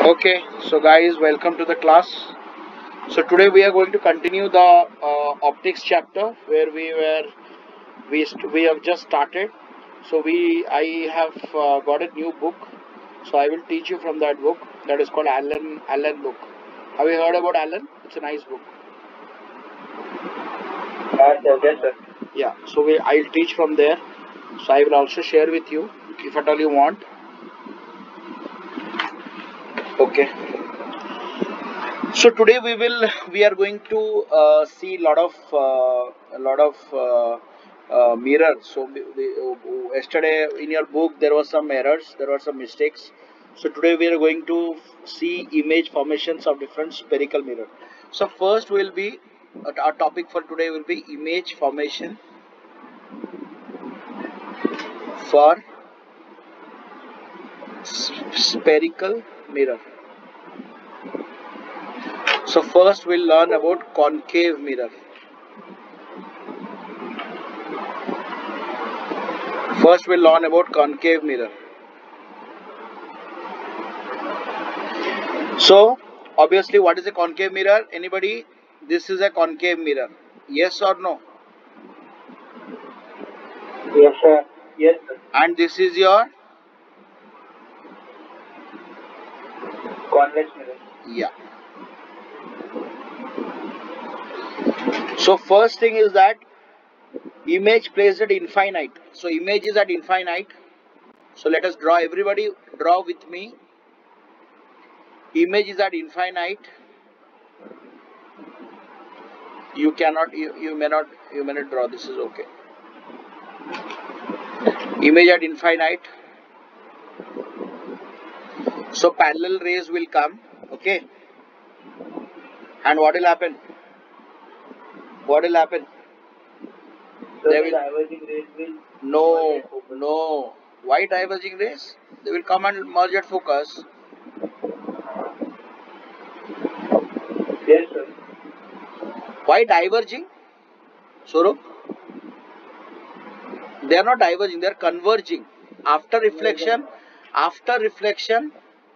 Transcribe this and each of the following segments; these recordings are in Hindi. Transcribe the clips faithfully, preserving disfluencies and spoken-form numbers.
Okay, so guys, welcome to the class. So today we are going to continue the uh, optics chapter where we were we st we have just started. So we I have uh, got a new book. So I will teach you from that book. That is called Allen Allen book. Have you heard about Allen? It's a nice book. Yes, sir. Yes, sir. Yeah. So we I'll teach from there. So I will also share with you if at all you want. Okay. So today we will we are going to uh, see a lot of uh, a lot of uh, uh, mirrors. So we, we, uh, yesterday in your book there was some errors, there were some mistakes. So today we are going to see image formations of different spherical mirror. So first will be uh, our topic for today will be image formation for spherical mirror. So first we'll learn about concave mirror. First we'll learn about concave mirror. So obviously what is a concave mirror? Anybody? This is a concave mirror. Yes or no? Yes, sir. Yes, sir. And this is your? Convex mirror. Yeah. So first thing is that image placed at infinite. So image is at infinite. So let us draw, everybody draw with me. Image is at infinite. You cannot, you, you may not, you may not draw, this is okay. Image at infinite. So parallel rays will come, okay. And what will happen? What will happen? So They the will, diverging rays will no, merge at focus. no. Why diverging rays? They will come and merge at focus. Yes, sir. Why diverging? Swarup? They are not diverging, they are converging. After reflection, after reflection,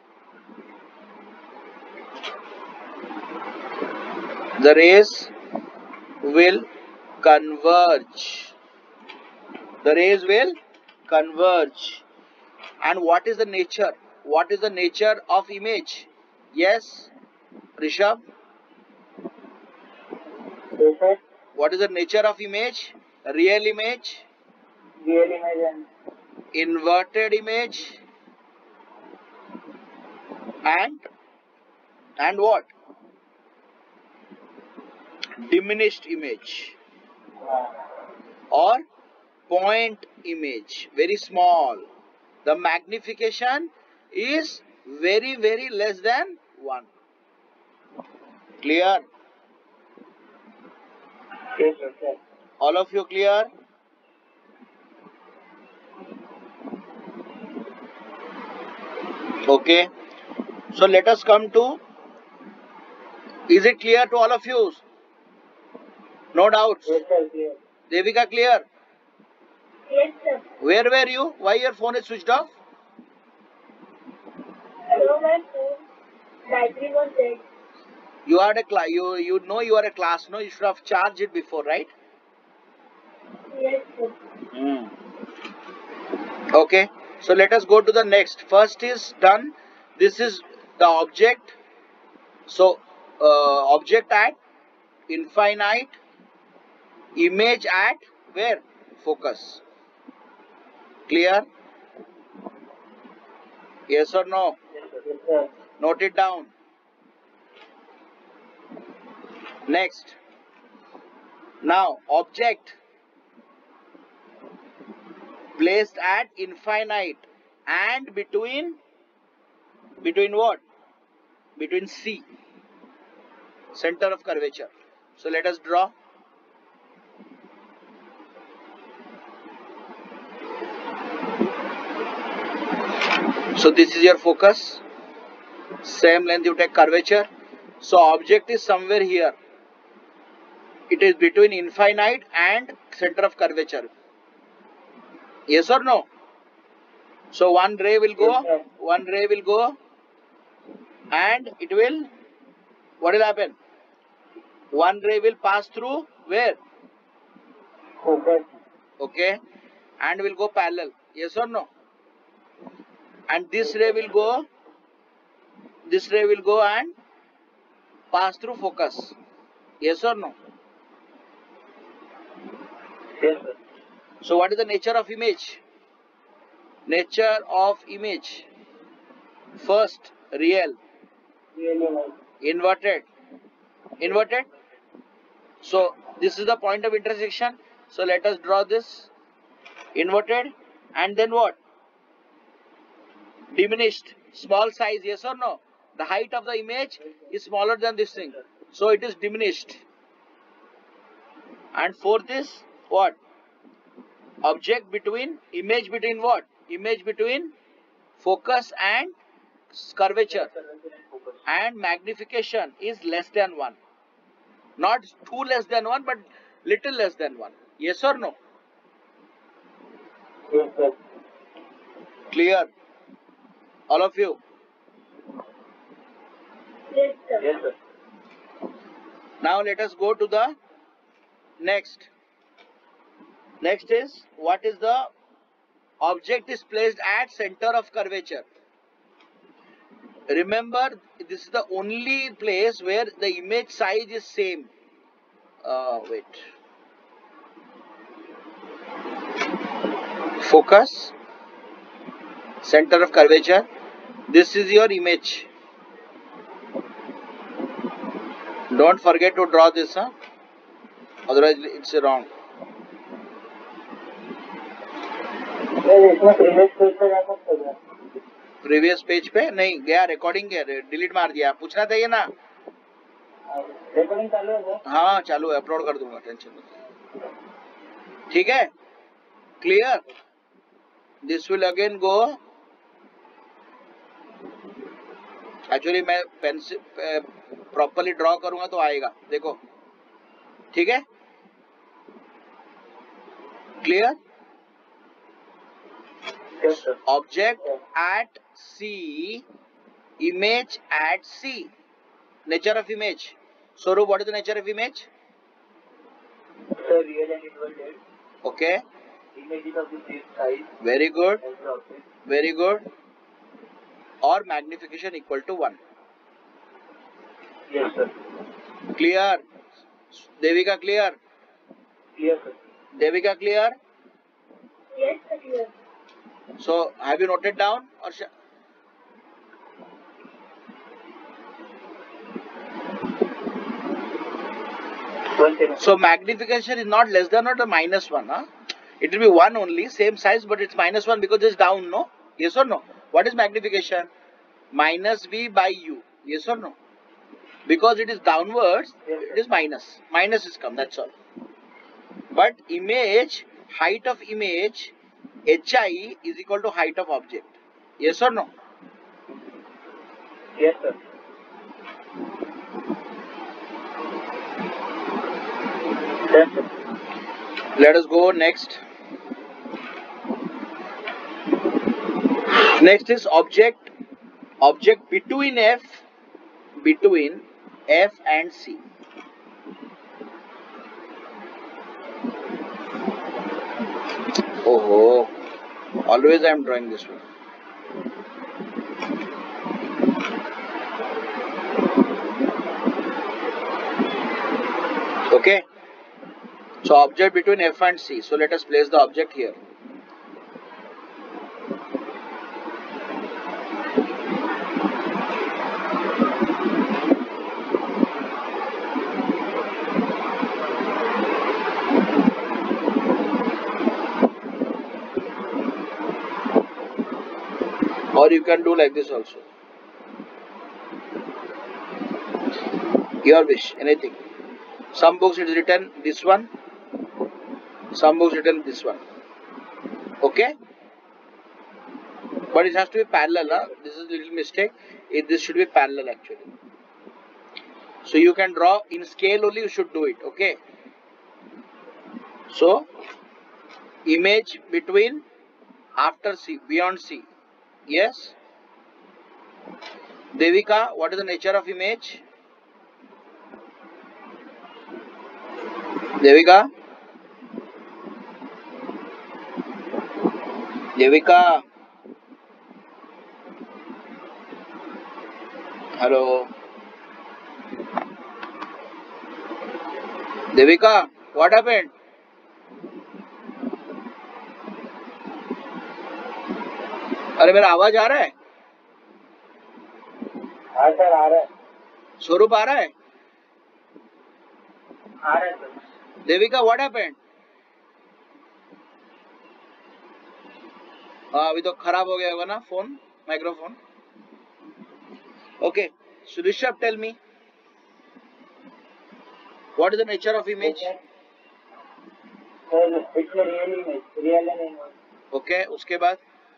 the rays will converge. The rays will converge. And what is the nature? What is the nature of image? Yes, Rishabh? Yes, sir. What is the nature of image? Real image, Real image and inverted image, and and what? Diminished image uh, or point image, very small. The magnification is very very less than one. Clear? yes, sir. Yes. All of you clear? Okay. So let us come to, is it clear to all of you? No doubts. Yes, sir. Clear. Devika, clear? Yes, sir. Where were you? Why your phone is switched off? So my phone battery was dead. You are a class. You you know you are a class. No, you should have charged it before, right? Yes, sir. Hmm. Okay. So let us go to the next. First is done. This is the object. So uh, object at infinite. Image at where? Focus. Clear? Yes or no? Yes, sir. Yes, sir. Note it down. Next. Now object placed at infinite and between between what? Between C, center of curvature. So let us draw. So this is your focus. Same length you take curvature. So object is somewhere here. It is between infinite and center of curvature. Yes or no? So one ray will go, Yes, sir. one ray will go and it will, what will happen? One ray will pass through where? Focus. Okay, and will go parallel. Yes or no? And this ray will go, this ray will go and pass through focus. Yes or no? Yes, sir. So what is the nature of image? Nature of image. First, real. Real image. Inverted. Inverted. So this is the point of intersection. So let us draw this. Inverted. And then what? Diminished. Small size. Yes or no? The height of the image is smaller than this thing. So it is diminished. And fourth is what? Object between, image between what? Image between focus and curvature. And magnification is less than one. Not too less than one, but little less than one. Yes or no? Yes, sir. Clear? All of you? Yes, sir. Yes, sir. Now let us go to the next. Next is, what is the object is placed at center of curvature. Remember, this is the only place where the image size is same. Uh, wait. Focus, center of curvature. This is your image. Don't forget to draw this, huh? Otherwise it's wrong. इसमें प्रीवियस पेज पे जा सकते हैं। प्रीवियस पेज पे नहीं गया, रिकॉर्डिंग के डिलीट मार दिया। पूछना था ये ना? रिकॉर्डिंग चालू है सर? हाँ चालू है, अपलोड कर दूंगा, टेंशन मत। ठीक है, clear? This will again go. Actually मैं पेंसिल प्रॉपरली ड्रॉ करूंगा तो आएगा, देखो। ठीक है, clear? Yes, sir. Object at C, image at C. Nature of image. Swaroop, what is the nature of image? Sir, real and inverted. Okay. Images of the same size Very good. as the object. Very good. Or magnification equal to one. Yes, sir. Clear? Devika, clear? Clear, sir. Devika, clear? Yes, sir. Clear. So, have you noted down? Or sh One second. so, magnification is not less than or the minus one. Huh? It will be one only, same size, but it's minus one because it's down, no? Yes or no? What is magnification? Minus V by U. Yes or no? Because it is downwards, Yes, it is minus. Minus is come, that's all. But image, height of image, Hi is equal to height of object. Yes or no? Yes, sir. Yes, sir. Let us go next. Next is object. Object between F, between F and C. Oh, always I am drawing this one. Okay. So object between F and C. So let us place the object here. Or you can do like this also. Your wish, anything. Some books it is written this one. Some books written this one. Okay? But it has to be parallel. Huh? This is a little mistake. It, this should be parallel actually. So you can draw in scale only, you should do it. Okay? So, image between after C, beyond C. Yes? Devika, what is the nature of image? Devika? Devika? Hello? Devika, what happened? अरे मेरा आवाज आ रहा है? हाँ सर आ रहा है स्वरूप आ रहा है? आ रहा है सर देविका, व्हाट हैपेंड? हाँ, अभी तो खराब हो गया होगा ना phone, microphone. Okay, so Rishabh, tell me, what is the nature of image? Sir it's real image real image. Okay, उसके बाद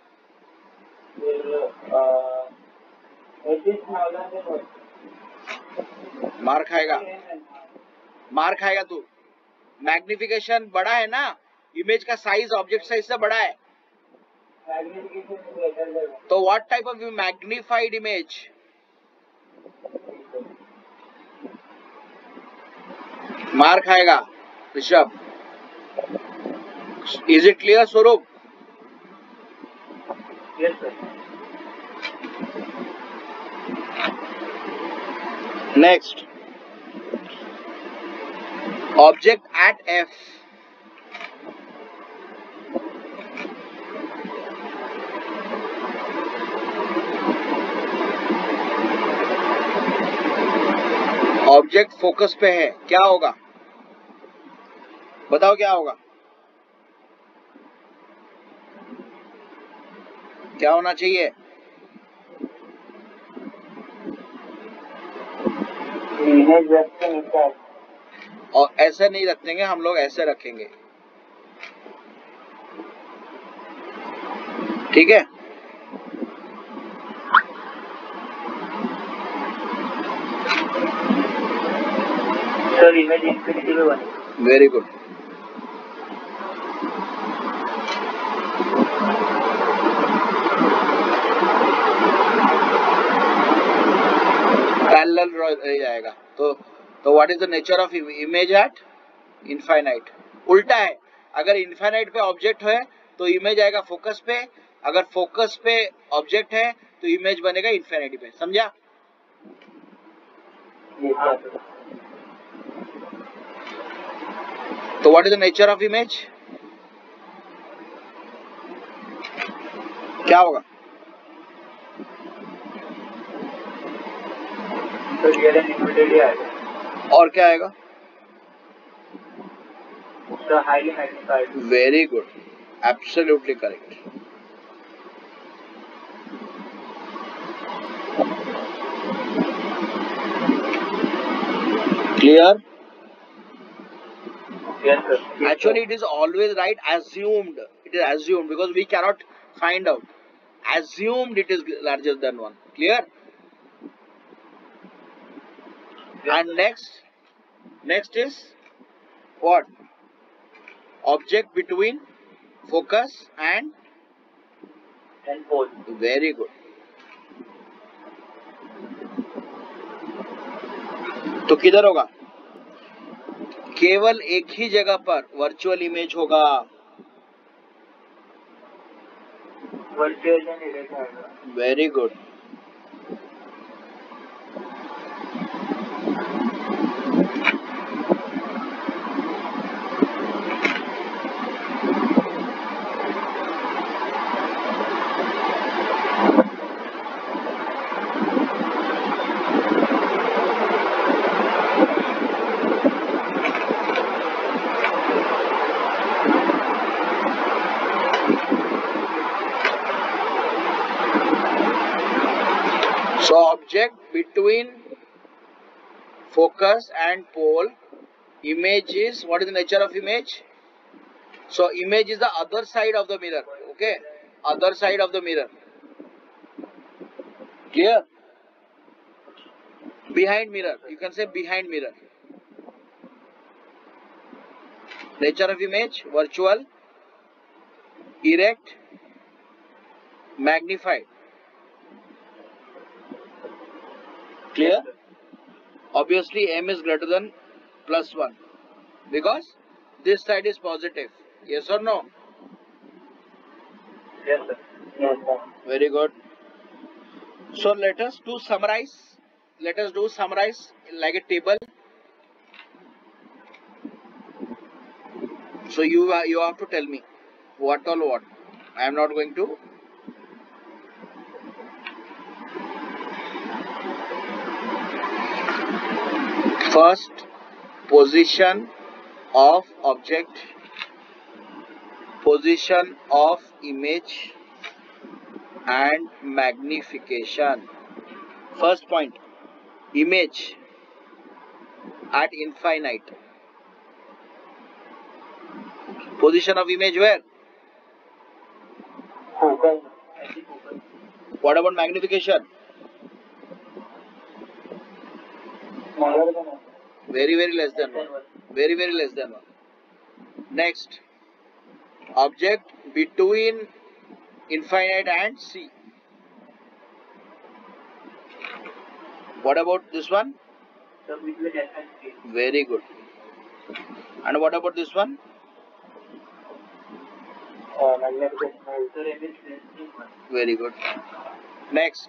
it is smaller than what. मार खाएगा, मार खाएगा तू. मैग्निफिकेशन बड़ा है ना, इमेज का साइज ऑब्जेक्ट साइज से बड़ा है. तो what type of magnified image? मार खाएगा Rishabh. Is it clear Swaroop? Yes sir. Next, object at F. Object focus पे है, क्या होगा? बताओ क्या होगा? क्या होना चाहिए? इमेज रखते हैं सर. और ऐसे नहीं रखेंगे हम लोग, ऐसे रखेंगे. ठीक है? सर इमेज इंफिनिटी में बने. Very good. पैरेलल रह जाएगा. तो तो what is the nature of image at infinite? उल्टा है, अगर इनफाइनाइट पे ऑब्जेक्ट है तो इमेज आएगा फोकस पे, अगर फोकस पे ऑब्जेक्ट है तो इमेज बनेगा इनफाइनाइटी पे. समझा? तो what is the nature of image? क्या होगा? तो रियल एंड इनफिनिटी आएगा. और क्या आएगा? Sir highly magnified. Very good, absolutely correct. Clear? Yes, sir. Actually, it is always right. Assumed. It is assumed because we cannot find out. Assumed it is larger than one. Clear? Yes, And sir. next, next is what? Object between focus and And pole. very good. तो किधर होगा? केवल एक ही जगह पर वर्चुअल इमेज होगा. वर्चुअल एंड इरेक्ट आएगा. Very good. So object between focus and pole, image is, what is the nature of image? So image is the other side of the mirror. Okay, other side of the mirror. Clear? Behind mirror, you can say behind mirror. Nature of image, virtual, erect, magnified. Clear? Obviously m is greater than plus one because this side is positive. Yes or no? Yes, sir. Yes, sir. Very good. So let us do summarize. Let us do summarize like a table. So you uh, you have to tell me what all what. I am not going to. First, position of object, position of image and magnification. First point, image at infinite. Position of image where? Focus. I see focus. What about magnification? Smaller than one. Very very less than one. Very very less than one. Next, object between infinite and C. What about this one? So between F and C. Very good. And what about this one? Uh, magnification. So M is less than one. Very good. Next,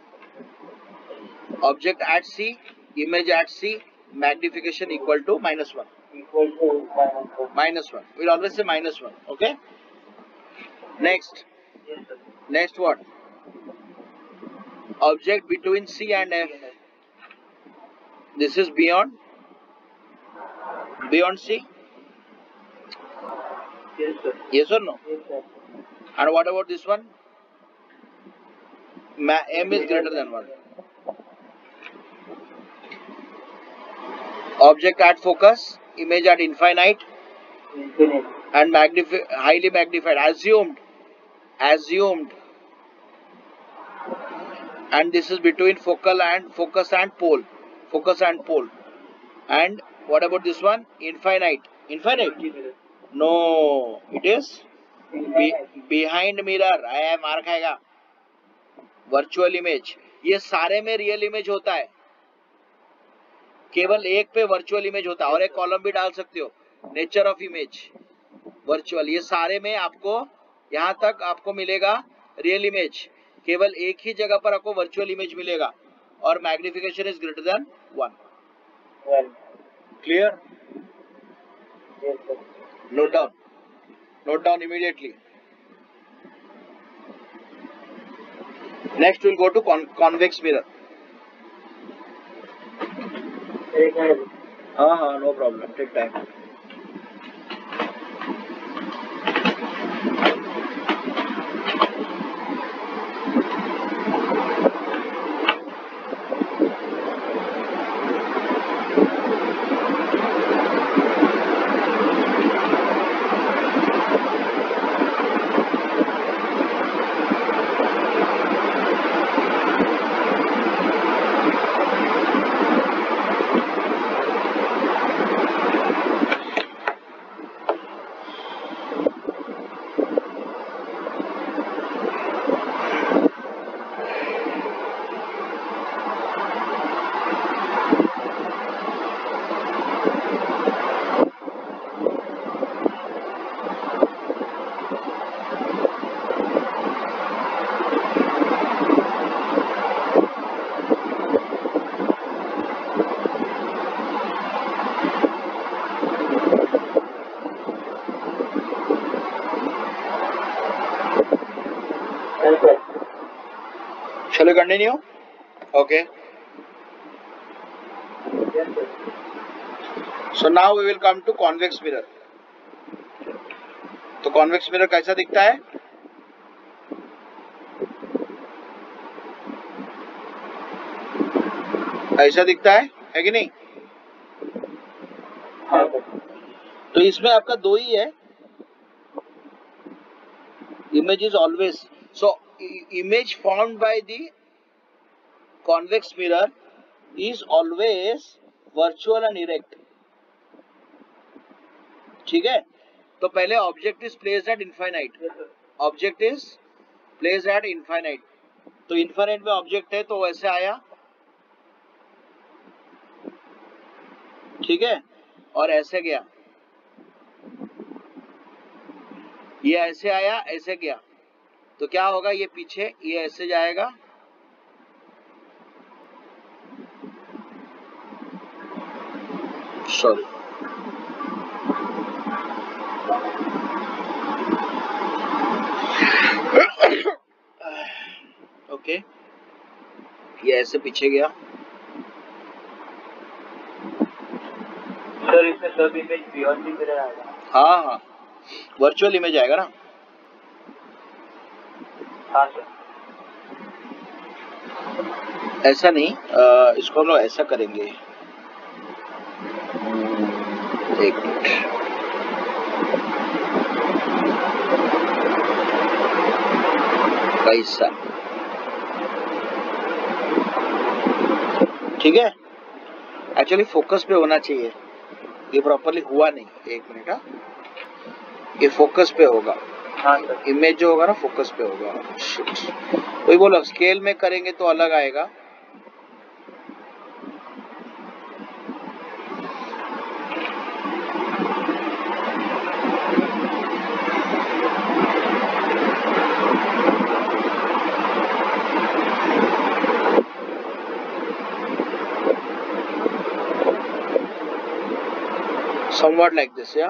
object at C, image at C, magnification equal to minus one. Equal to minus one. Minus one. We'll always say minus one. Okay. Next, Yes, sir. next what? Object between C and F. This is beyond. Beyond C. Yes, sir. Yes or no? Yes, sir. And what about this one? Ma M is greater than one. Object at focus, image at infinite, Infinite. and magnifi highly magnified. Assumed. Assumed. And this is between focal and focus and pole. Focus and pole. And what about this one? Infinite. Infinite? No. It is be, behind mirror. I मार खाएगा. Virtual image. ये सारे में रियल इमेज होता है. केवल एक पे वर्चुअल इमेज होता है. और एक कॉलम भी डाल सकते हो. Nature of image virtual. ये सारे में आपको यहाँ तक आपको मिलेगा रियल इमेज. केवल एक ही जगह पर आपको वर्चुअल इमेज मिलेगा. और magnification is greater than one. Clear? Note down. Note down immediately. Next we'll go to con convex mirror. हाँ हाँ no problem. Take time. Shall we continue? Okay. So now we will come to convex mirror. तो convex mirror कैसा दिखता है? ऐसा दिखता है, है कि नहीं? हाँ. तो इसमें आपका दो ही है. Image is always so image formed by the convex mirror is always virtual and erect. ठीक है? तो पहले object is placed at infinite. Object is placed at infinite. तो infinite में object है तो वैसे आया. ठीक है, और ऐसे गया, ये ऐसे आया, ऐसे गया, तो क्या होगा, ये पीछे, ये ऐसे जाएगा, सॉरी, ओके, ये ऐसे पीछे गया, सर इसमें सब इमेज बियॉन्ड द मिरर आएगा। हाँ हाँ, वर्चुअल इमेज आएगा ना। हाँ सर। ऐसा नहीं, आ, इसको हम लोग ऐसा करेंगे, एक मिनट, कैसा, ठीक है, एक्चुअली फोकस पे होना चाहिए, ये प्रॉपरली हुआ नहीं, एक मिनट, हाँ, ये फोकस पे होगा, हाँ सर। इमेज जो होगा ना फोकस पे होगा। कोई बोलो स्केल में करेंगे तो अलग आएगा, somewhat like this, yeah,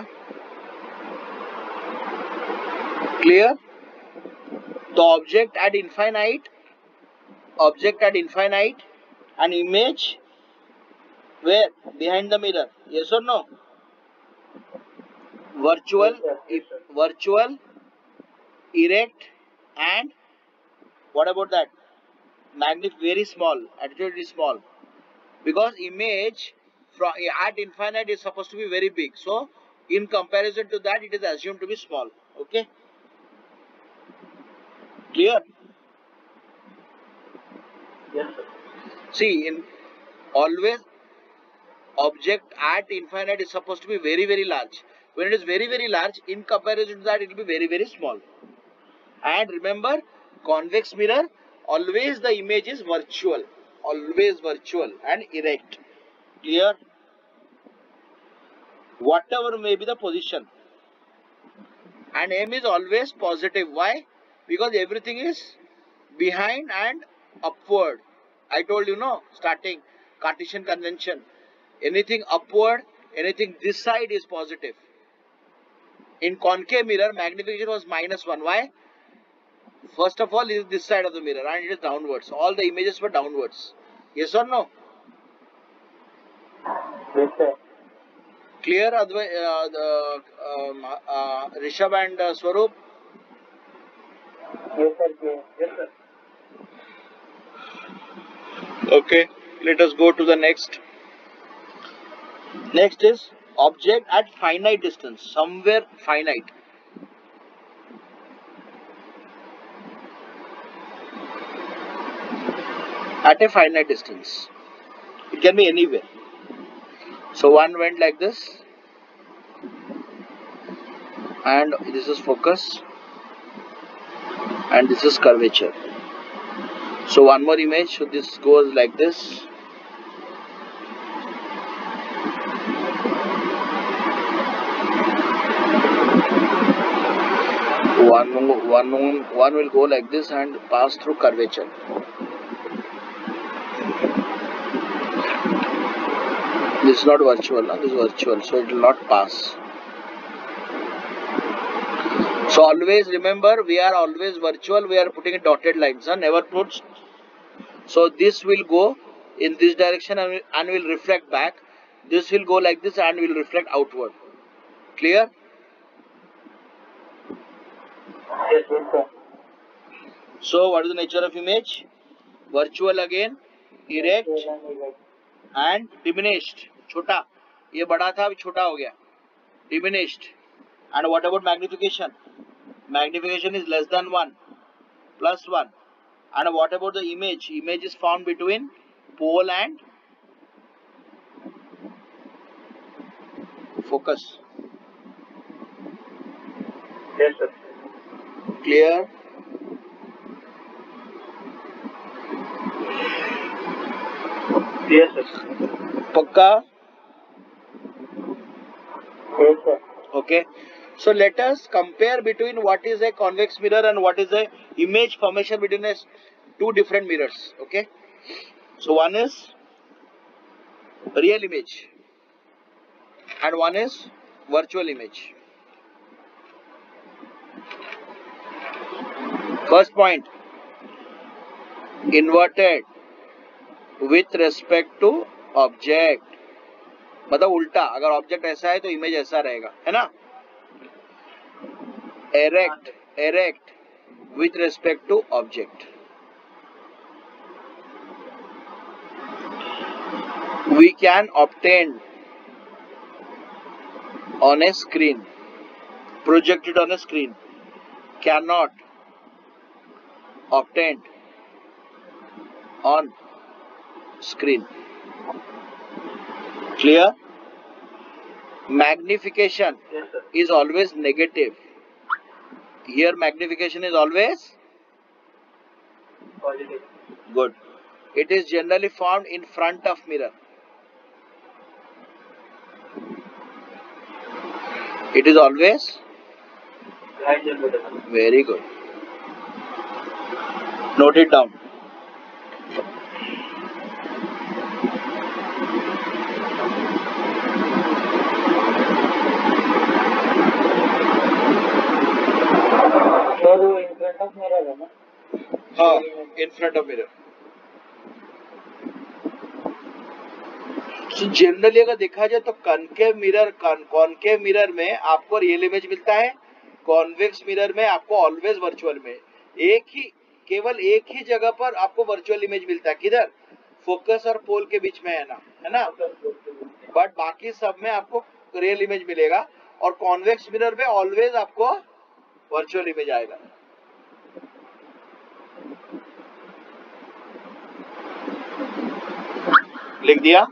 clear. The object at infinite, object at infinite, an image where behind the mirror, yes or no? Virtual, Yes, sir. Yes, sir. virtual, erect, and what about that? Magnif very small, attitude is small, because image from at infinite is supposed to be very big. So in comparison to that, it is assumed to be small. Okay, clear? Yes, sir. See, in always object at infinite is supposed to be very very large. When it is very very large, in comparison to that, it will be very very small. And remember, convex mirror, always the image is virtual, always virtual and erect. Clear? Whatever may be the position, and M is always positive. Why? Because everything is behind and upward. I told you, no, starting Cartesian convention, anything upward, anything this side is positive. In concave mirror, magnification was minus one. Why? First of all, it is this side of the mirror and it is downwards. All the images were downwards. Yes or no? Yes, sir. Clear, Advai, uh, the, um, uh, Rishabh and uh, Swaroop? Yes, sir. Yes, yes, sir. Okay, let us go to the next. Next is object at finite distance, somewhere finite. At a finite distance. It can be anywhere. So one went like this, and this is focus, and this is curvature. So one more image, so this goes like this. One, one, one will go like this and pass through curvature. This is not virtual, no? This is virtual, so it will not pass. So always remember, we are always virtual, we are putting a dotted lines, huh? Never put. So this will go in this direction and will, and will reflect back. This will go like this and will reflect outward. Clear? Yes, yes, sir. So what is the nature of image? Virtual again, erect and diminished. छोटा, ये बड़ा था अभी छोटा हो गया. Diminished. And what about magnification? Magnification is less than one, plus one. And what about the image? Image is found between pole and focus. Yes, sir. Clear? Yes, sir. Pakka? Yes, sir. Okay, so let us compare between what is a convex mirror and what is a image formation between a two different mirrors. Okay, so one is real image and one is virtual image. First point, inverted with respect to object, मतलब उल्टा, अगर ऑब्जेक्ट ऐसा है तो इमेज ऐसा रहेगा, है ना. Erect, erect with respect to object. We can obtain on a screen, projected on a screen, cannot obtained on screen. Clear? Magnification Yes, sir. is always negative. Here magnification is always Positive. good. It is generally formed in front of mirror. It is always Right and better. very good. Note it down. So, in front of mirror है ना? हाँ, in front of mirror. So generally अगर देखा जाए तो कॉन्केव मिरर कॉन्केव मिरर में आपको रियल इमेज मिलता है, कॉन्वेक्स मिरर में आपको ऑलवेज वर्चुअल में. एक ही केवल एक ही जगह पर आपको वर्चुअल इमेज मिलता है, किधर? फोकस और पोल के बीच में, है ना, है ना. बट बाकी सब में आपको रियल इमेज मिलेगा और कॉन्वेक्स मिरर में ऑलवेज आपको वर्चुअल इमेज आएगा. लिख दिया?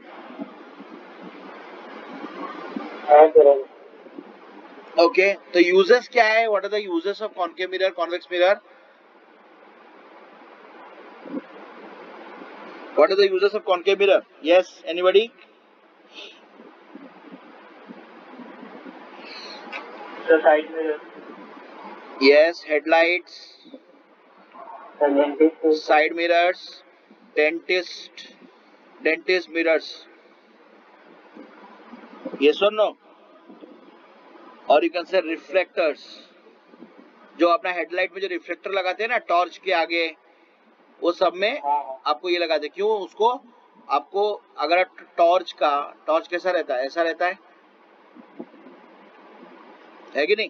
ओके, तो यूजेस क्या है? What are the uses of concave mirror, convex mirror? What are the uses of concave mirror? Yes, anybody? The side mirror. Yes, headlights, The dentist. Side mirrors, dentist dentist mirrors. Yes और नो? और यू कैन से रिफ्लेक्टर्स, जो अपना हेडलाइट में जो रिफ्लेक्टर लगाते हैं ना टॉर्च के आगे, वो सब में आपको ये लगाते हैं. क्यों? उसको आपको अगर टॉर्च का टॉर्च कैसा रहता है? ऐसा रहता है, है कि नहीं?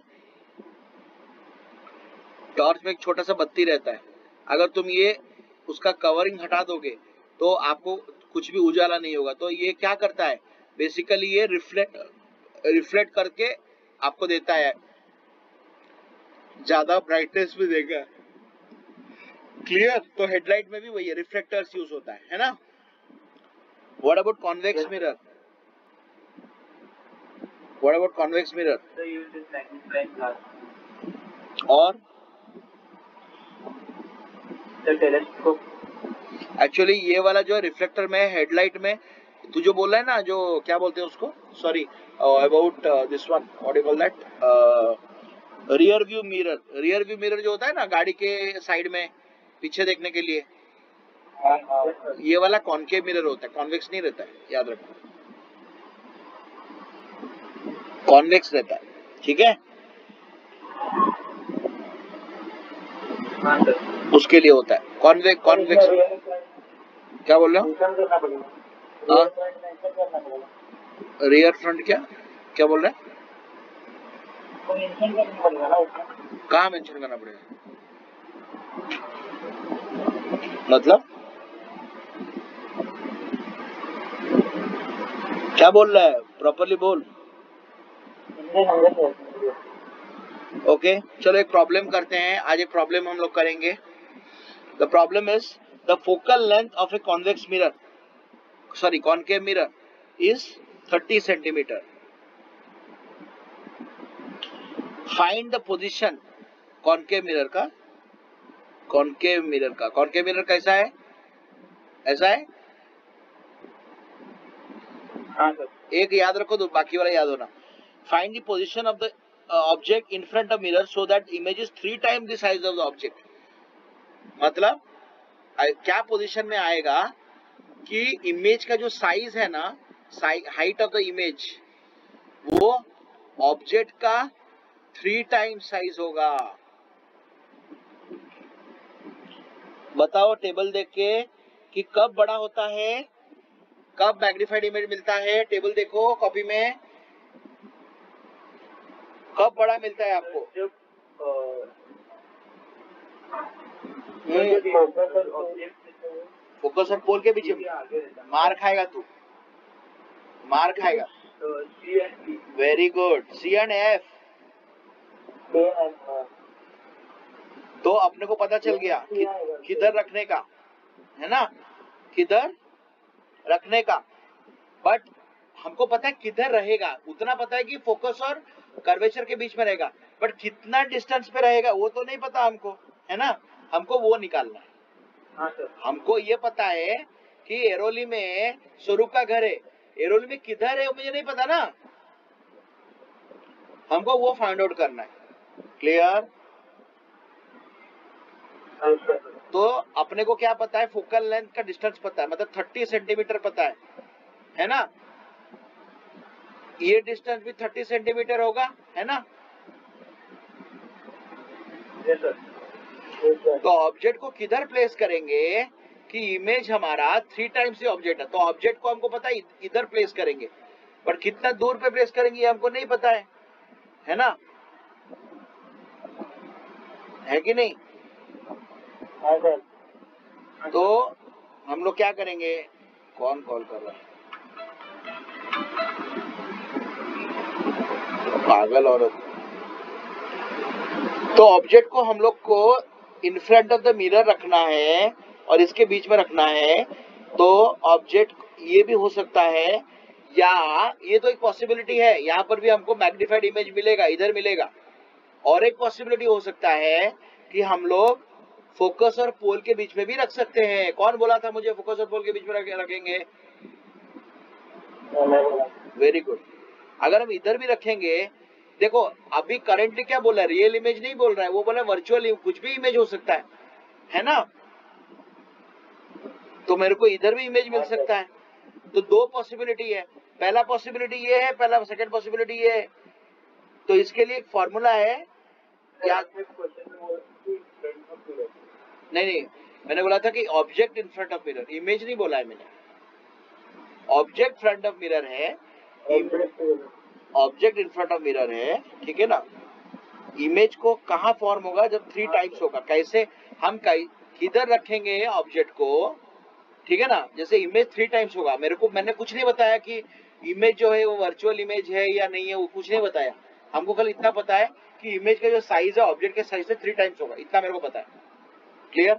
टॉर्च में एक छोटा सा बत्ती रहता है. अगर तुम ये उसका कवरिंग हटा दोगे तो आपको कुछ भी उजाला नहीं होगा. तो ये क्या करता है? बेसिकली ये रिफ्लेक्ट रिफ्लेक्ट करके आपको देता है, ज्यादा ब्राइटनेस भी देगा. क्लियर? तो हेडलाइट में भी वही है, रिफ्लेक्टर्स यूज होता है, है ना. What about convex mirror? What about convex mirror? The use is magnifying glass. और The telescope. एक्चुअली ये वाला जो रिफ्लेक्टर में हेडलाइट में तू जो बोल रहा है ना, जो क्या बोलते हैं उसको, sorry about this one, what you call that, rear view mirror. Rear view mirror जो होता है ना गाड़ी के साइड में पीछे देखने के लिए, ये वाला कॉन्केव मिरर होता है, कॉन्वेक्स नहीं रहता है, याद रखो. कॉन्वेक्स रहता है, ठीक है. हाँ सर. उसके लिए होता है कॉन्वेक्स. कॉन्वेक्स क्या बोल रहे हो? हाँ, रियर फ्रंट क्या क्या बोल रहे हैं? कहाँ मेंशन करना पड़ेगा? मतलब क्या बोल रहा है? प्रॉपरली बोल. ओके, चलो एक प्रॉब्लम करते हैं. आज एक प्रॉब्लम हम लोग करेंगे. The problem is the focal length of a convex mirror, sorry concave mirror is thirty centimetre. Find the position concave mirror का. कॉन्केव मिरर का कॉन्केव मिरर कैसा है? ऐसा है. हाँ सर. एक याद रखो, दो बाकी वाला याद होना. find the position of the uh, object in front of mirror so that image is three times the size of the object. मतलब क्या पोजीशन में आएगा कि इमेज का जो साइज है ना, हाइट ऑफ द इमेज, वो ऑब्जेक्ट का थ्री टाइम्स साइज होगा. बताओ टेबल देख के कि कब बड़ा होता है, कब मैग्नीफाइड इमेज मिलता है. टेबल देखो कॉपी में, कब बड़ा मिलता है आपको. जब फोकस और पोल के बीच मार खाएगा तू, मार खाएगा. Very good. C and F. तो अपने को पता चल गया कि किधर रखने का है ना, किधर रखने का. बट हमको पता है किधर रहेगा, उतना पता है कि फोकस और कर्वेचर के बीच में रहेगा. बट कितना डिस्टेंस पे रहेगा वो तो नहीं पता हमको, है ना. हमको वो निकालना है. हाँ सर. हमको ये पता है कि एरोली में स्वरूप का घर है. एरोली में किधर है मुझे नहीं पता ना, हमको वो फाइंड आउट करना है. क्लियर. तो अपने को क्या पता है, फोकल लेंथ का डिस्टेंस पता है, मतलब थर्टी सेंटीमीटर पता है, है ना. ये डिस्टेंस भी थर्टी सेंटीमीटर होगा, है ना. Yes sir. तो ऑब्जेक्ट को किधर प्लेस करेंगे कि इमेज हमारा थ्री टाइम्स ही ऑब्जेक्ट है. तो ऑब्जेक्ट को हमको पता है इधर प्लेस करेंगे, पर कितना दूर पे प्लेस करेंगे ये हमको नहीं पता है, है ना. है कि नहीं. हाँ सर. तो हम लोग क्या करेंगे, कौन कॉल कर रहा है, पागल औरत. तो ऑब्जेक्ट को हम लोग को in front of the mirror रखना है और इसके बीच में रखना है. तो ऑब्जेक्ट ये भी हो सकता है, या ये तो एक पॉसिबिलिटी है, यहाँ पर भी हमको मैग्नीफाइड इमेज मिलेगा, इधर मिलेगा. और एक पॉसिबिलिटी हो सकता है कि हम लोग फोकस और पोल के बीच में भी रख सकते हैं. कौन बोला था मुझे फोकस और पोल के बीच में रखेंगे. Very good. अगर हम इधर भी रखेंगे, देखो अभी करंटली क्या बोल रहा है, रियल इमेज नहीं बोल रहा है, वो बोला वर्चुअल, कुछ भी इमेज हो सकता है, है ना. तो मेरे को इधर भी इमेज मिल सकता है. तो दो पॉसिबिलिटी है. पहला पॉसिबिलिटी ये है, पहला सेकंड पॉसिबिलिटी ये है. तो इसके लिए एक फॉर्मूला है. या नहीं नहीं, मैंने बोला था कि object in front of mirror, image नहीं बोला है मैंने. ऑब्जेक्ट फ्रंट ऑफ मिरर है, object in front of mirror है, ठीक है ना. इमेज को कहाँ फॉर्म होगा, जब थ्री टाइम्स होगा. कैसे हम किधर रखेंगे ऑब्जेक्ट को, ठीक है ना. जैसे इमेज थ्री टाइम्स होगा, मेरे को मैंने कुछ नहीं बताया कि इमेज जो है वो वर्चुअल इमेज है या नहीं है, वो कुछ नहीं बताया. हमको कल इतना पता है कि इमेज का जो साइज है ऑब्जेक्ट के साइज से थ्री टाइम्स होगा, इतना मेरे को पता है. क्लियर.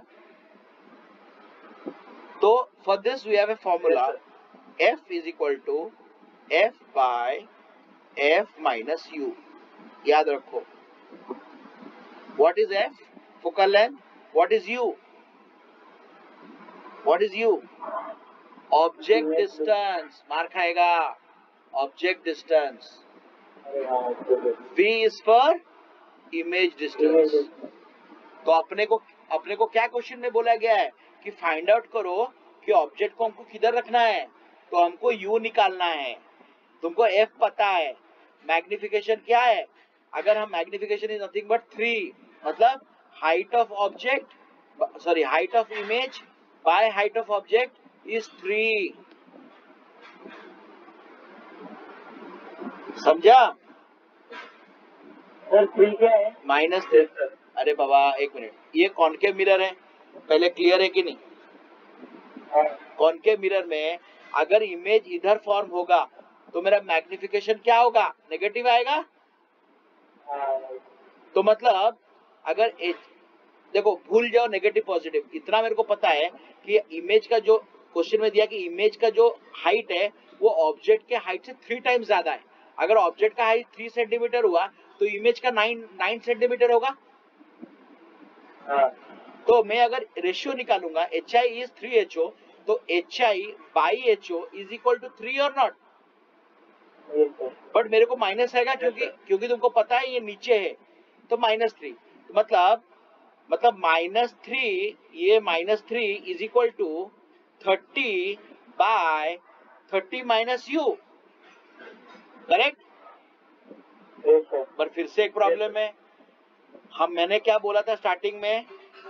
तो for this we have a formula, f is equal to f by f minus u. याद रखो. What is f? Focal length. What is u? What is u? Object distance. मार खाएगा. Object distance. v is for image distance. तो अपने को अपने को क्या क्वेश्चन में बोला गया है कि फाइंड आउट करो कि ऑब्जेक्ट को हमको किधर रखना है. तो हमको u निकालना है. तुमको f पता है. मैग्निफिकेशन क्या है, अगर हम magnification is nothing but three, मतलब height of object, sorry height of image by height of object is three. समझा. सर थ्री क्या है. Minus three. अरे बाबा एक मिनट, ये कॉनकेव मिरर है, पहले क्लियर है कि नहीं. कॉनकेव मिरर में अगर इमेज इधर फॉर्म होगा तो मेरा मैग्निफिकेशन क्या होगा, नेगेटिव आएगा. तो मतलब अगर एच, देखो भूल जाओ नेगेटिव पॉजिटिव, इतना मेरे को पता है कि इमेज का जो क्वेश्चन में दिया कि इमेज का जो हाइट है वो ऑब्जेक्ट के हाइट से थ्री टाइम्स ज्यादा है. अगर ऑब्जेक्ट का हाइट थ्री सेंटीमीटर हुआ तो इमेज का नाइन नाइन सेंटीमीटर होगा. तो मैं अगर रेशियो निकालूंगा H I is three H O, तो H I by H O is equal to three और नॉट. Yes sir. बट मेरे को माइनस आएगा क्योंकि क्योंकि तुमको पता है ये नीचे है, तो माइनस थ्री। तो मतलब मतलब माइनस थ्री, ये minus three is equal to thirty by thirty minus u, correct. Yes sir. पर फिर से एक प्रॉब्लम है, हम मैंने क्या बोला था स्टार्टिंग में,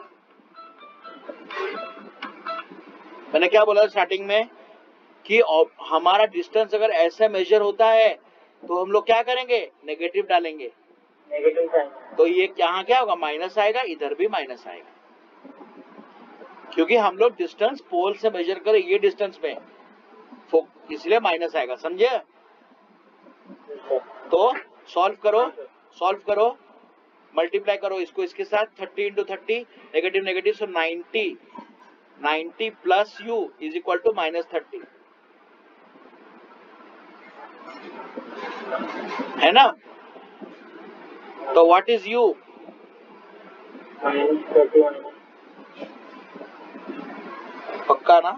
मैंने क्या बोला था स्टार्टिंग में कि हमारा डिस्टेंस अगर ऐसे मेजर होता है तो हम लोग क्या करेंगे, नेगेटिव डालेंगे। Negative sign. तो ये यहाँ क्या होगा, माइनस आएगा, इधर भी माइनस आएगा, क्योंकि हम लोग डिस्टेंस पोल से मेजर करें ये डिस्टेंस में, इसलिए माइनस आएगा, समझे। तो सॉल्व करो, सॉल्व करो, मल्टीप्लाई करो इसको इसके साथ, thirty into thirty, negative negative, so ninety, ninety plus u is equal to minus thirty, है ना। तो what is u, minus thirty one. पक्का ना,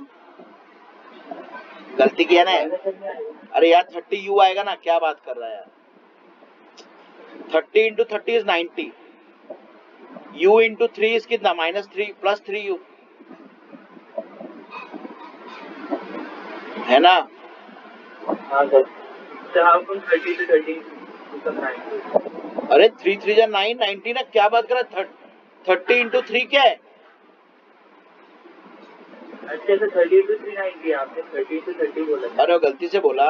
गलती किया ना। अरे यार थर्टी यू आएगा ना, क्या बात कर रहा है यार। Thirty into thirty is ninety, u into three is कितना, minus three plus three u, है ना। हाँ सर। सर आप थर्टी टू थर्टी नाइनटी। अरे थ्री थ्री जा नाइन, नाइनटी ना, क्या बात कर रहा है। थर्टी इंटू थ्री क्या है। अच्छा sir thirty to three ninety, आपने थर्टी टू थर्टी बोला। अरे गलती से बोला,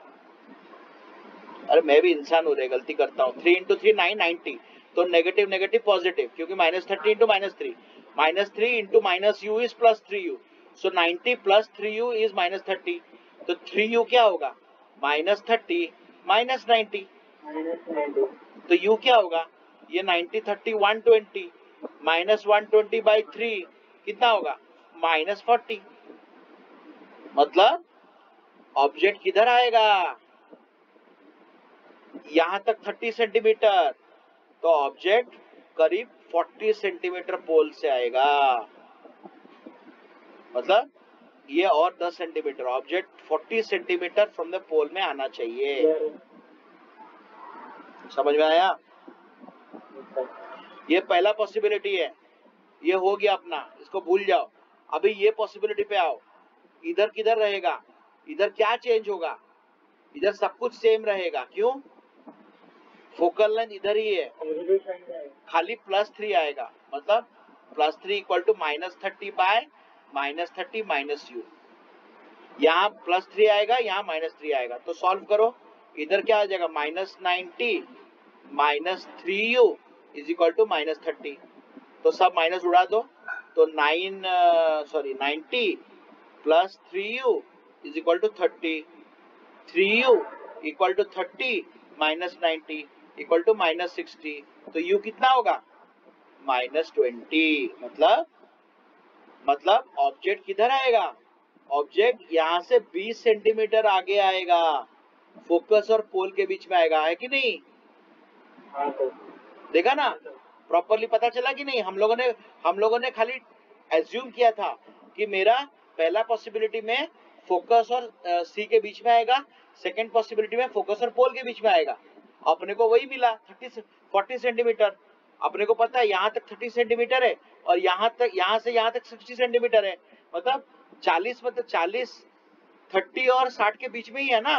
अरे मैं भी इंसान हो रहे, गलती करता हूँ। Three into three nine, ninety, तो नेगेटिव नेगेटिव पॉजिटिव, क्योंकि minus thirty into minus three, minus three into minus u is plus three u, so ninety plus three u is minus thirty, तो थ्री यू क्या होगा, माइनस थर्टी माइनस नाइनटी, तो यू क्या होगा, ये ninety thirty one twenty, minus one twenty by three कितना होगा, माइनस फोर्टी। मतलब ऑब्जेक्ट किधर आएगा, यहां तक थर्टी सेंटीमीटर, तो ऑब्जेक्ट करीब फोर्टी सेंटीमीटर पोल से आएगा, मतलब ये और दस centimetre, object forty centimetre from the pole में आना चाहिए। समझ में आया। ये पहला पॉसिबिलिटी है, ये हो गया अपना, इसको भूल जाओ। अभी ये पॉसिबिलिटी पे आओ, इधर किधर रहेगा, इधर क्या चेंज होगा, इधर सब कुछ सेम रहेगा, क्यों, फोकल लेंथ इधर ही है, खाली प्लस थ्री आएगा, मतलब plus three equal to minus thirty by minus thirty minus u, यहाँ प्लस थ्री आएगा, यहाँ माइनस थ्री आएगा, तो सॉल्व करो, इधर क्या आ जाएगा, minus ninety minus three u is equal to minus thirty, तो सब माइनस उड़ा दो, तो nine sorry ninety plus three u is equal to thirty, three u equal to thirty minus ninety equal to minus sixty, तो यू कितना होगा, माइनस ट्वेंटी। मतलब मतलब ऑब्जेक्ट किधर आएगा, ऑब्जेक्ट यहाँ से बीस सेंटीमीटर आगे आएगा, फोकस और पोल के बीच में आएगा, है कि नहीं। देखा ना, प्रॉपरली पता चला कि नहीं। हम लोगों ने हम लोगों ने खाली एज्यूम किया था कि मेरा पहला पॉसिबिलिटी में फोकस और सी uh, के बीच में आएगा, सेकंड पॉसिबिलिटी में फोकस और पोल के बीच में आएगा, अपने को वही मिला, थर्टी फोर्टी सेंटीमीटर। अपने को पता है यहाँ तक थर्टी सेंटीमीटर है और यहाँ तक, यहाँ से यहाँ तक सिक्सटी सेंटीमीटर है, मतलब चालीस, मतलब चालीस, थर्टी और साठ के बीच में ही है ना।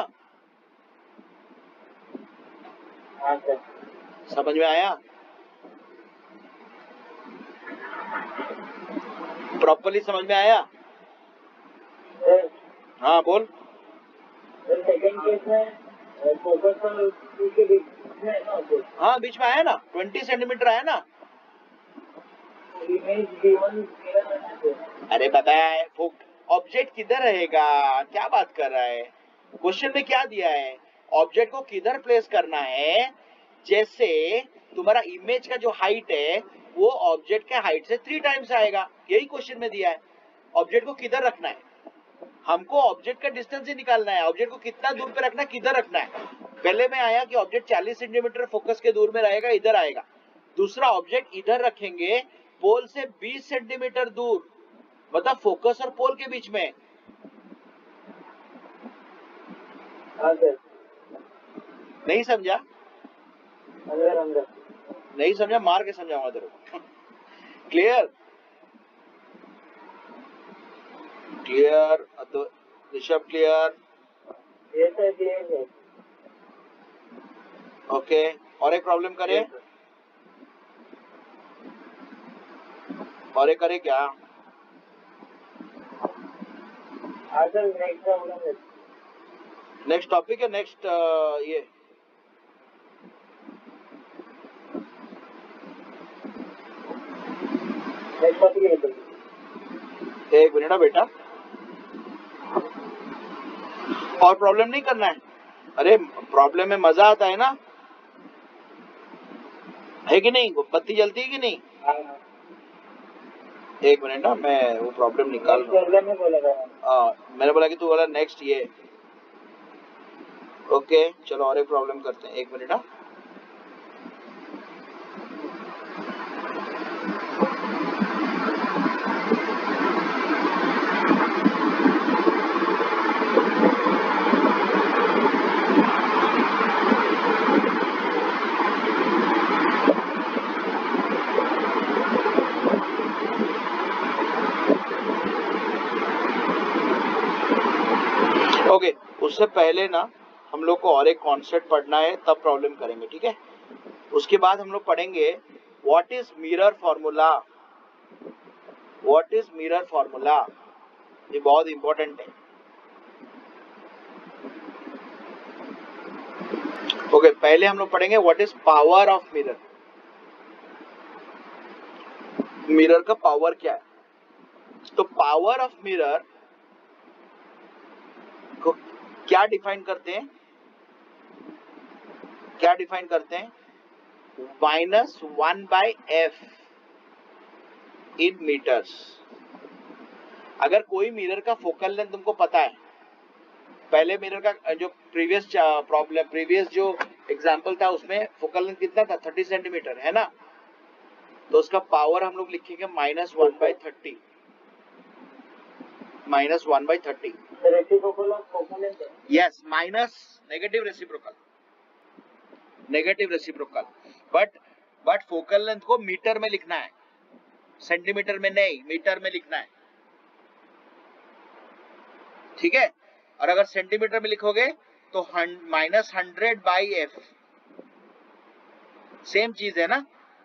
समझ में आया, प्रॉपरली समझ में आया। हाँ बोल। सेकंड केस में फोकस और के बीच में है ना, हाँ बीच में आया ना, ट्वेंटी सेंटीमीटर आया ना। Image given. अरे बताया, ऑब्जेक्ट किधर रहेगा, क्या बात कर रहा है, क्वेश्चन में क्या दिया है, ऑब्जेक्ट को किधर प्लेस करना है। जैसे तुम्हारा इमेज का जो हाइट है वो ऑब्जेक्ट के हाइट से थ्री टाइम्स आएगा, यही क्वेश्चन में दिया है। ऑब्जेक्ट को किधर रखना है, हमको ऑब्जेक्ट का डिस्टेंस ही निकालना है, ऑब्जेक्ट को कितना दूर पे रखना है, किधर रखना है। पहले में आया कि ऑब्जेक्ट चालीस सेंटीमीटर फोकस के दूर में रहेगा, इधर आएगा। दूसरा ऑब्जेक्ट इधर रखेंगे, पोल से बीस सेंटीमीटर दूर, मतलब फोकस और पोल के बीच में। नहीं समझा? अंदर अंदर नहीं समझा, मार के समझाऊंगा तेरे को। क्लियर? क्लियर? तो ऋषभ क्लियर? ये सर क्लियर है। ओके, और एक प्रॉब्लम करे? और एक करे क्या? हाँ सर, नेक्स्ट प्रॉब्लम है। नेक्स्ट टॉपिक है, नेक्स्ट ये नेक्स्ट टॉपिक है तो एक मिनट ना बेटा, और प्रॉब्लम नहीं करना है। अरे प्रॉब्लम में मजा आता है ना, है कि नहीं? बत्ती जलती है कि नहीं? हाँ, एक मिनट ना, मैं वो प्रॉब्लम निकाल नेक्स्ट रहा हूँ। प्रॉब्लम में बोला था। हाँ, मैंने बोला कि तू बोला नेक्स्ट ये। ओके चलो और एक प्रॉब्लम करते हैं, एक मिनट। हाँ ओके, उससे पहले ना हम लोग को और एक कॉन्सेप्ट पढ़ना है, तब प्रॉब्लम करेंगे, ठीक है? उसके बाद हम लोग पढ़ेंगे what is mirror formula. What is mirror formula, ये बहुत इंपॉर्टेंट है। ओके, पहले हम लोग पढ़ेंगे what is power of mirror. Mirror का पावर क्या है? तो पावर ऑफ मिरर को क्या डिफाइन करते हैं? क्या डिफाइन करते हैं? Minus one by F in metres. अगर कोई मिरर का फोकल लेंथ तुमको पता है, पहले मिरर का जो प्रीवियस प्रॉब्लम प्रीवियस जो एग्जांपल था उसमें फोकल लेंथ कितना था? थर्टी सेंटीमीटर, है ना? तो उसका पावर हम लोग लिखेंगे minus one by thirty, minus one by thirty. Reciprocal of focal length है। Yes, minus negative reciprocal, negative reciprocal. But but focal length को मीटर में लिखना है, सेंटीमीटर में नहीं, मीटर में लिखना है, ठीक है? और अगर सेंटीमीटर में लिखोगे तो minus hundred by F, same चीज है ना?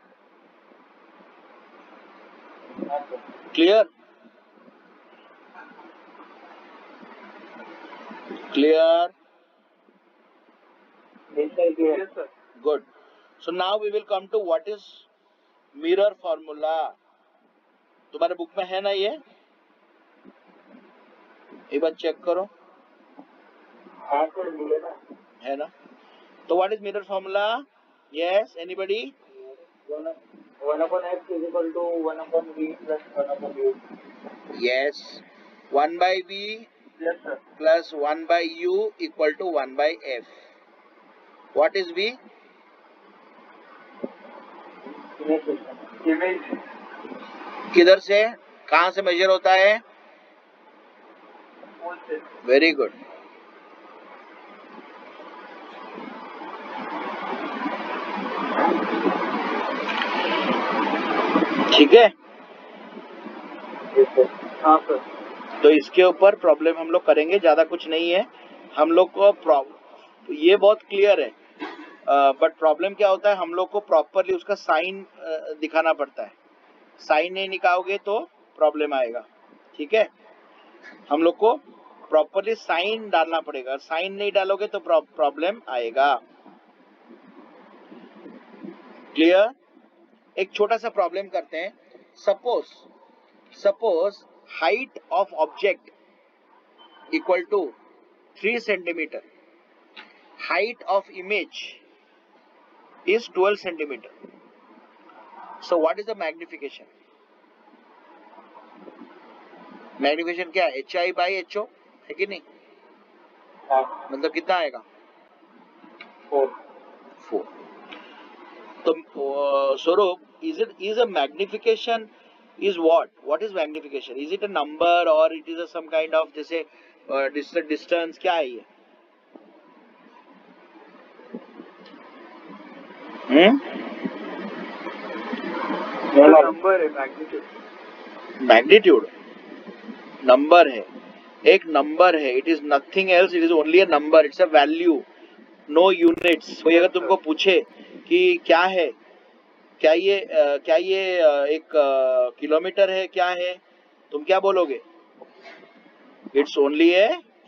Clear? Clear? Yes, sir. Good. So now we will come to what is mirror formula. तुम्हारे बुक में है ना ये? एक बार चेक करो, हाँ सर, दिए ना। है ना? तो what is mirror formula? Yes, anybody? one upon x is equal to one upon v plus one upon u. Yes. one by v Yes, sir. plus one by u equal to one by f. What is v? Image system. Image. किधर से, कहाँ से मेजर होता है? Very good. ठीक है? Yes, sir. हाँ सर। तो इसके ऊपर प्रॉब्लम हम लोग करेंगे, ज्यादा कुछ नहीं है हम लोग को। प्रॉब्लम ये बहुत क्लियर है, बट प्रॉब्लम क्या होता है, हम लोग को प्रॉपरली उसका साइन दिखाना पड़ता है। साइन नहीं निकालोगे तो प्रॉब्लम आएगा, ठीक है? हम लोग को प्रॉपरली साइन डालना पड़ेगा, साइन नहीं डालोगे तो प्रॉब्लम आएगा। क्लियर? एक छोटा सा प्रॉब्लम करते हैं। Suppose suppose height of object equal to three centimetre, height of image is twelve centimeter. So what is the magnification? Magnification क्या है? Hi by ho है कि नहीं? हाँ। मतलब कितना आएगा? Four. Four. तो स्वरूप, is it is a magnification is what? What is magnification? Is it a number or it is a some kind of जैसे uh, distance? क्या है ये? हम्म नंबर है मैग्नीट्यूड मैग्नीट्यूड नंबर है, एक नंबर है, it is nothing else, it is only a number, it's a value, no units. कोई अगर तुमको पूछे कि क्या है, क्या ये uh, क्या ये uh, एक किलोमीटर uh, है, क्या है, तुम क्या बोलोगे? इट्स ओनली ए,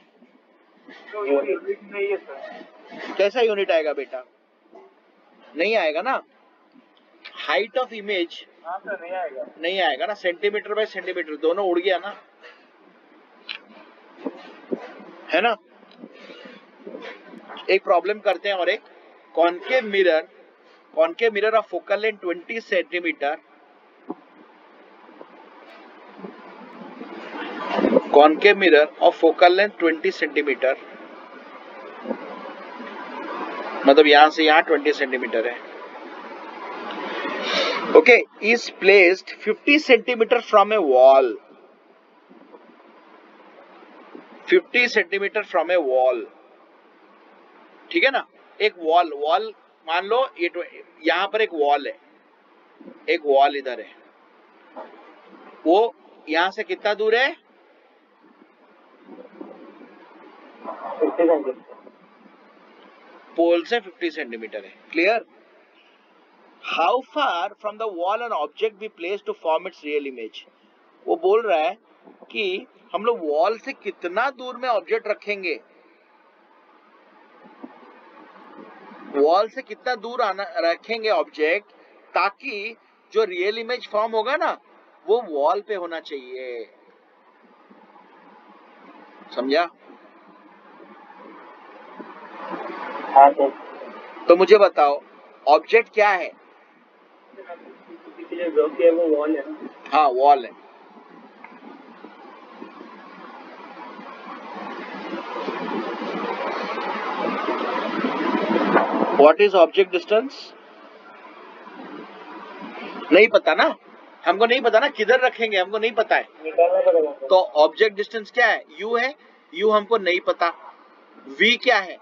यूनिट नहीं है सर। कैसा यूनिट आएगा बेटा? नहीं आएगा ना। हाइट ऑफ इमेज हाँ सर नहीं आएगा। नहीं आएगा ना, सेंटीमीटर बाय सेंटीमीटर दोनों उड़ गया ना, है ना। एक प्रॉब्लम करते हैं और एक concave mirror, concave mirror of focal length twenty centimeter, concave mirror of focal length twenty centimeter, मतलब यहां से यहां ट्वेंटी सेंटीमीटर है, okay, is placed fifty centimeter from a wall, fifty centimeter from a wall, ठीक है ना। एक वॉल, वॉल मान लो ये यहां पर एक वॉल है, एक वॉल इधर है, वो यहां से कितना दूर है? फिफ्टी सेंटीमीटर पोल से फिफ्टी सेंटीमीटर है, clear. How far from the wall an object be place to form its real image, वो बोल रहा है कि हम लोग वॉल से कितना दूर में ऑब्जेक्ट रखेंगे, वॉल से कितना दूर आना रखेंगे ऑब्जेक्ट, ताकि जो रियल इमेज फॉर्म होगा ना वो वॉल पे होना चाहिए, समझा? हाँ सर। तो मुझे बताओ ऑब्जेक्ट क्या है? इसलिए ड्रॉ किया वो वॉल है ना। हाँ वॉल है। What is object distance? नहीं पता ना, हमको नहीं पता ना किधर रखेंगे, हमको नहीं पता है, निकालना पड़ेगा सर। तो ऑब्जेक्ट डिस्टेंस क्या है? u है, u हमको नहीं पता, v क्या है?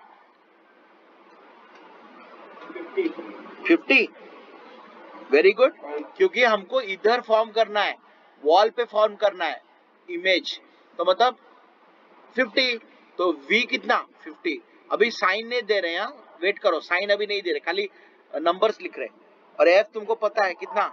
फिफ्टी फिफ्टी, वेरी गुड, क्योंकि हमको इधर फॉर्म करना है, वॉल पे फॉर्म करना है इमेज, तो मतलब फिफ्टी, तो v कितना? फिफ्टी। अभी साइन नहीं दे रहे हैं, वेट करो, साइन अभी नहीं दे रहे, खाली नंबर्स लिख रहे हैं, और f तुमको पता है कितना,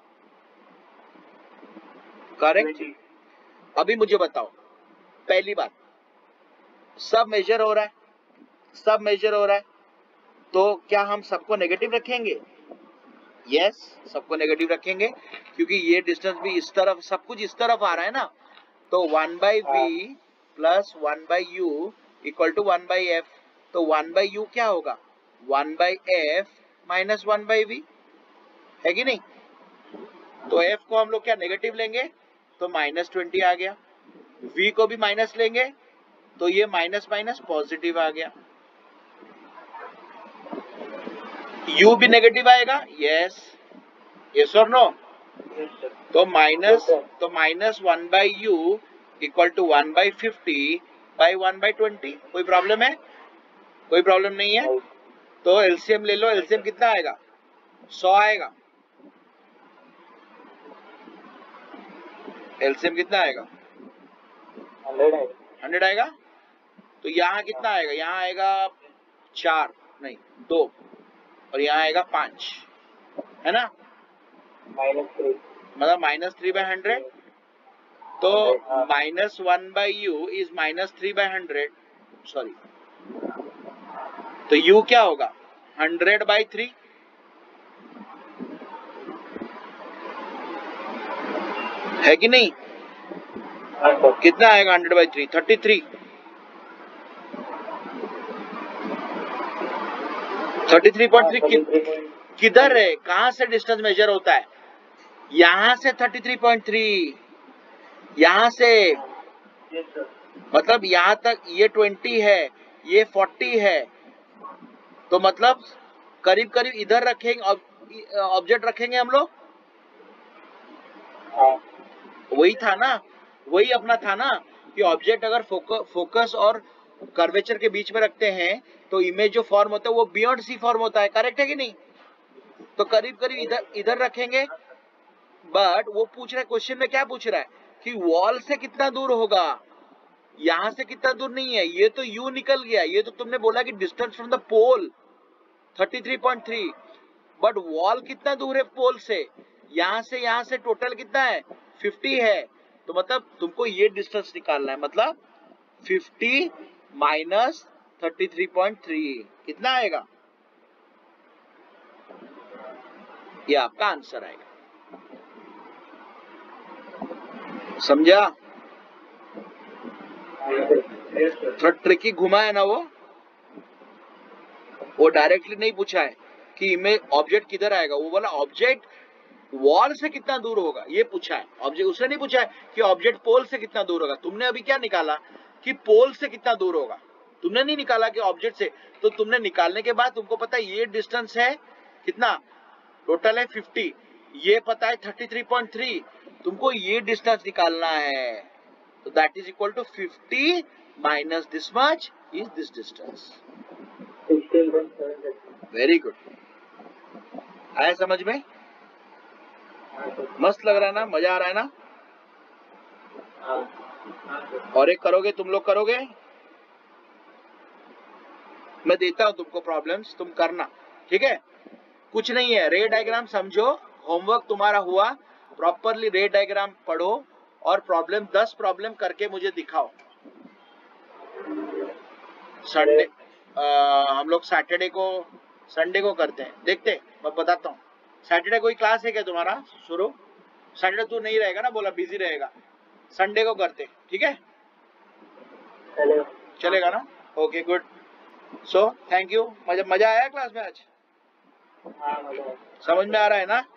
करेक्ट। अभी मुझे बताओ, पहली बात, सब मेजर हो रहा है, सब मेजर हो रहा है, तो क्या हम सबको नेगेटिव रखेंगे? यस yes, सबको नेगेटिव रखेंगे, क्योंकि ये डिस्टेंस भी इस तरफ, सब कुछ इस तरफ आ रहा है ना, तो one by v plus one by u equal to one by f, तो वन बाई यू क्या होगा? One by f minus one by v, है कि नहीं? तो एफ को हम लोग क्या नेगेटिव लेंगे, तो माइनस ट्वेंटी आ गया, v को भी माइनस लेंगे तो ये माइनस माइनस पॉजिटिव आ गया, u भी नेगेटिव आएगा, यस यस और नो, तो माइनस तो minus one by u equal to one by fifty by one by twenty. कोई प्रॉब्लम है? कोई प्रॉब्लम नहीं है, तो एलसीएम ले लो, एलसीएम कितना आएगा? सौ आएगा, एलसीएम कितना आएगा? हंड्रेड आएगा। हंड्रेड आएगा, तो यहाँ कितना आएगा? यहाँ आएगा चार नहीं दो, और यहाँ आएगा पांच, है ना, माइनस थ्री, मतलब माइनस थ्री बाई हंड्रेड, तो minus one by u is minus three by hundred, sorry, तो u क्या होगा? हंड्रेड बाई थ्री, है कि नहीं? कितना आएगा hundred by three? Thirty three, thirty three point three किधर है? कहां से डिस्टेंस मेजर होता है? यहां से थर्टी थ्री पॉइंट थ्री, यहां से, मतलब यहां तक ये ट्वेंटी है, ये फोर्टी है, तो मतलब करीब करीब इधर रखेंगे, ऑब्जेक्ट रखेंगे हम लोग, वही था ना, वही अपना था ना कि ऑब्जेक्ट अगर फोकस फोकस और कर्वेचर के बीच में रखते हैं तो इमेज जो फॉर्म होता है वो बियॉन्ड सी फॉर्म होता है, करेक्ट है कि नहीं? तो करीब करीब इधर इधर रखेंगे, बट वो पूछ रहा है, क्वेश्चन में क्या पूछ रहा है कि वॉल से कितना दूर होगा, यहां से कितना दूर नहीं है, ये तो यू निकल गया, ये तो तुमने बोला कि distance from the pole thirty three point three, but wall कितना दूर है पोल से, यहां से यहां से टोटल कितना है फिफ्टी है, तो मतलब तुमको ये डिस्टेंस निकालना है, मतलब fifty minus thirty three point three कितना आएगा, ये आपका आंसर आएगा। समझा? थोड़ा ट्रिकी घुमा है ना वो वो डायरेक्टली नहीं पूछा है कि इमेज ऑब्जेक्ट किधर आएगा, वो बोला ऑब्जेक्ट वॉल से कितना दूर होगा, ये पूछा है। ऑब्जेक्ट उसने नहीं पूछा है कि ऑब्जेक्ट पोल से कितना दूर होगा। तुमने अभी क्या निकाला कि पोल से कितना दूर होगा, तुमने नहीं निकाला कि ऑब्जेक्ट से, तो तुमने निकालने के बाद तुमको पता है ये डिस्टेंस है कितना, टोटल है फिफ्टी, ये पता है थर्टी थ्री पॉइंट थ्री, तुमको ये डिस्टेंस निकालना है, तो that is equal to fifty minus this much is this distance. Very good, आया समझ में? मस्त लग रहा है ना, मजा आ रहा है ना? और एक करोगे, तुम लोग करोगे, मैं देता हूं तुमको प्रॉब्लम्स, तुम करना, ठीक है? कुछ नहीं है, रे डायग्राम समझो, होमवर्क तुम्हारा हुआ, प्रॉपरली रे डायग्राम पढ़ो और प्रॉब्लम दस प्रॉब्लम करके मुझे दिखाओ। संडे हम लोग सैटरडे को संडे को करते हैं, देखते मैं बताता हूँ। सैटरडे कोई क्लास है क्या तुम्हारा शुरू? सैटरडे तू नहीं रहेगा ना, बोला बिजी रहेगा, संडे को करते, ठीक है? चलेगा ना? Okay good, so thank you. मजा मजा आया क्लास में आज? समझ में आ रहा है ना?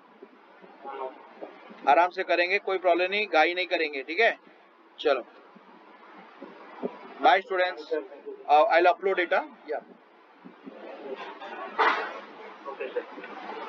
आराम से करेंगे, कोई प्रॉब्लम नहीं, गाई नहीं करेंगे, ठीक है? चलो bye students, I will upload it. या